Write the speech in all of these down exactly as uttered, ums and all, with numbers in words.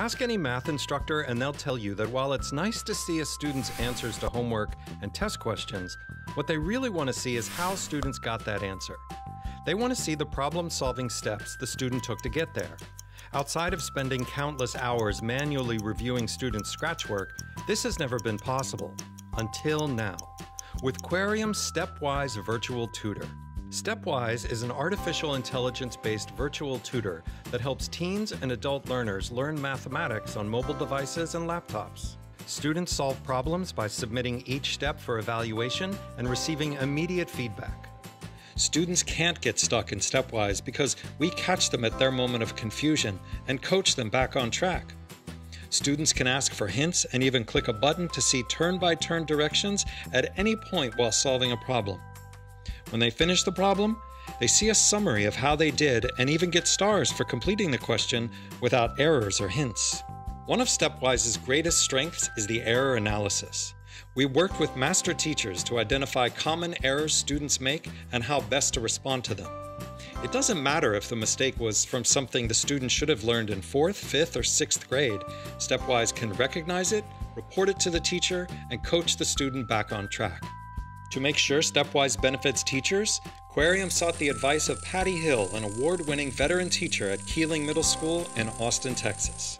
Ask any math instructor and they'll tell you that while it's nice to see a student's answers to homework and test questions, what they really want to see is how students got that answer. They want to see the problem-solving steps the student took to get there. Outside of spending countless hours manually reviewing students' scratch work, this has never been possible, until now, with Querium's StepWise virtual tutor. StepWise is an artificial intelligence-based virtual tutor that helps teens and adult learners learn mathematics on mobile devices and laptops. Students solve problems by submitting each step for evaluation and receiving immediate feedback. Students can't get stuck in StepWise because we catch them at their moment of confusion and coach them back on track. Students can ask for hints and even click a button to see turn-by-turn directions at any point while solving a problem. When they finish the problem, they see a summary of how they did and even get stars for completing the question without errors or hints. One of StepWise's greatest strengths is the error analysis. We worked with master teachers to identify common errors students make and how best to respond to them. It doesn't matter if the mistake was from something the student should have learned in fourth, fifth, or sixth grade. StepWise can recognize it, report it to the teacher, and coach the student back on track. To make sure StepWise benefits teachers, Querium sought the advice of Patty Hill, an award-winning veteran teacher at Keeling Middle School in Austin, Texas.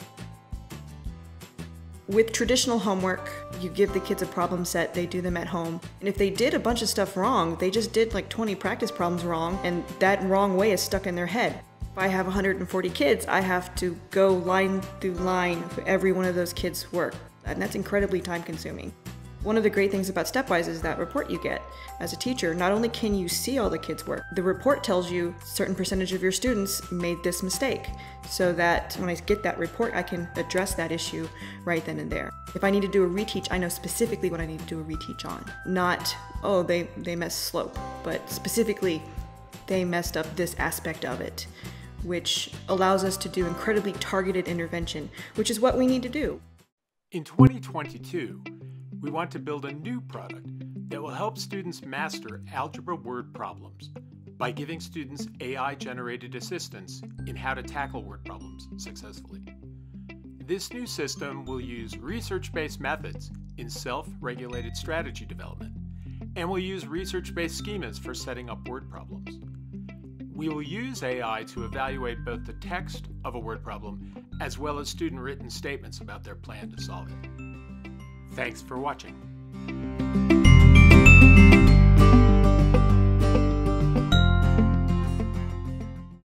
With traditional homework, you give the kids a problem set, they do them at home. And if they did a bunch of stuff wrong, they just did like twenty practice problems wrong, and that wrong way is stuck in their head. If I have one hundred forty kids, I have to go line through line for every one of those kids' work. And that's incredibly time consuming. One of the great things about StepWise is that report you get. As a teacher, not only can you see all the kids' work, the report tells you a certain percentage of your students made this mistake, so that when I get that report, I can address that issue right then and there. If I need to do a reteach, I know specifically what I need to do a reteach on. Not, oh, they, they messed slope, but specifically, they messed up this aspect of it, which allows us to do incredibly targeted intervention, which is what we need to do. In twenty twenty-two, we want to build a new product that will help students master algebra word problems by giving students A I-generated assistance in how to tackle word problems successfully. This new system will use research-based methods in self-regulated strategy development, and will use research-based schemas for setting up word problems. We will use A I to evaluate both the text of a word problem as well as student-written statements about their plan to solve it. Thanks for watching.